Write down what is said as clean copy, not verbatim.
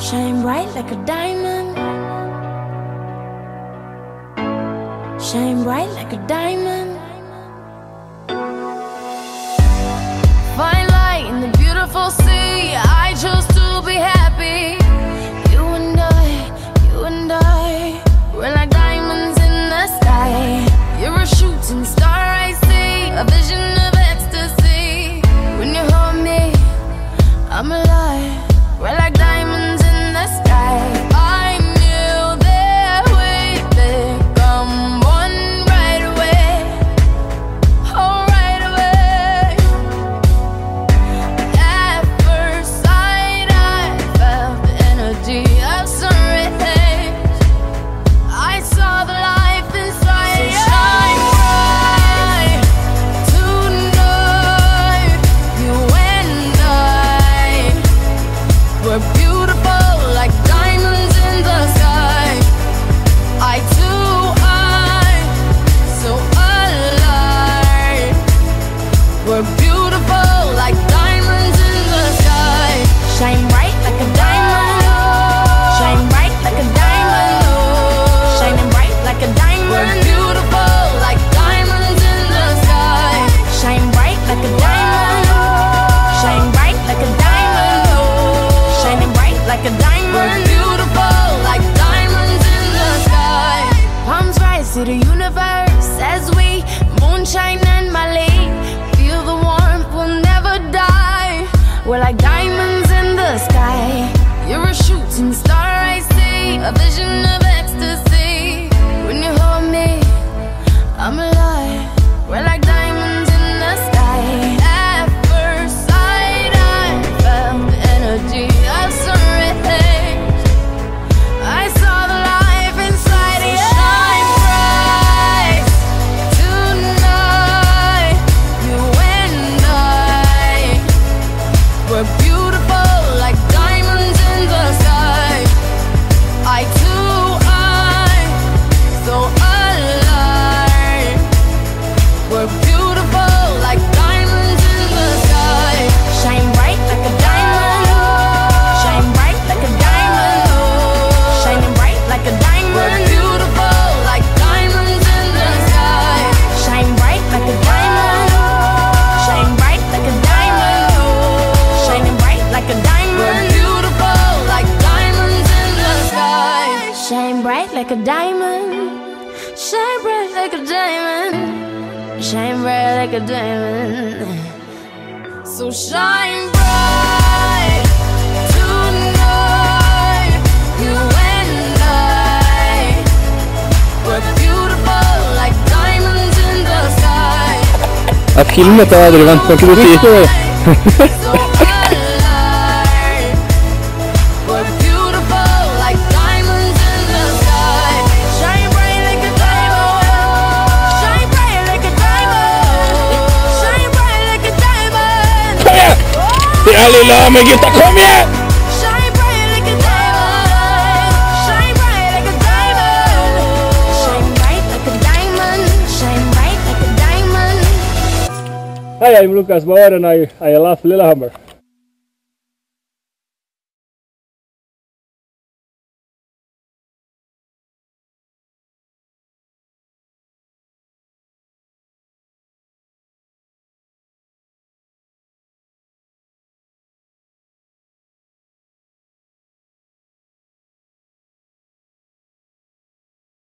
Shine bright like a diamond. Shine bright like a diamond. Fine light in the beautiful sea. I chose to be happy. You and I, we're like diamonds in the sky. You're a shooting star I see, a vision of ecstasy. When you hold me, I'm alive. We're like diamonds in the sky. I knew that we'd become one right away. Oh, right away. At first sight, I felt the energy of sun rays. I saw the life inside. So shine bright tonight. You and I, we're beautiful like diamonds in the sky. Eye to eye, so alive. We're beautiful like diamonds in the sky. Shine bright like a diamond. Shine bright like a diamond. Shining bright like a diamond. We're beautiful like diamonds in the sky. Shine bright like a diamond. Shine bright like a diamond. Shining bright like a diamond. We're beautiful like diamonds in the sky. Palms rise to the universe as we moonshine and Mali. Feel the warmth, we'll never die. We're like diamonds in the sky. You're a shooting star I see, a vision of ecstasy. When you hold me, I'm alive. We're like diamonds in the sky. At first sight, I felt the energy of sun rays. I saw the life inside you. Shine bright tonight. You and I, we're beautiful like diamonds in the sky. Eye to eye, so alive. We're beautiful like diamonds in the sky. Shine bright like a diamond. Shine bright like a diamond. Shining bright like a diamond. We're beautiful like diamonds in the sky. Shine bright like a diamond. Shine bright like a diamond. Shining bright like a diamond. We're beautiful like diamonds in the sky. Shine bright like a diamond. Shine bright like a diamond. Shine bright like a diamond. So shine bright tonight. You and I, we're beautiful like diamonds in the sky. Att filmet har aldrig vänt på kritik. So alive. We're beautiful like diamonds in the sky. Shine bright like a diamond. Shine bright like a diamond. Shine bright like a diamond. Kom igen! Det är lilla Birgitta, kom igen! Shine bright like a diamond. Shine bright like a diamond. Shine bright like a diamond. Shine bright like a diamond. Hej, jag är Lukas Vaarena. Jag är Lillehammer.